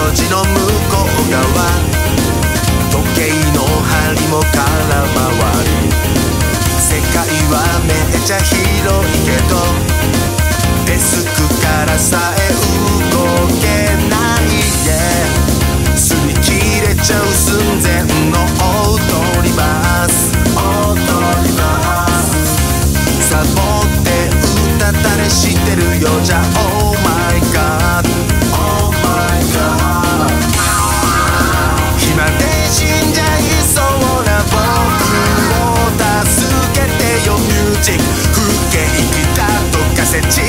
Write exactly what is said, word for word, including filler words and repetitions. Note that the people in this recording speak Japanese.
路地の向こう側、時計の針も空回り、世界はめっちゃ広いけどデスクからさえ動けない、yeah、擦り切れちゃう寸前のオートリバース、オートリバース、サボってうたた寝してるよじゃ Oh my god Oh my god、 暇で死んじゃいそうな僕を助けてよミュージック、風景ギターとカセチ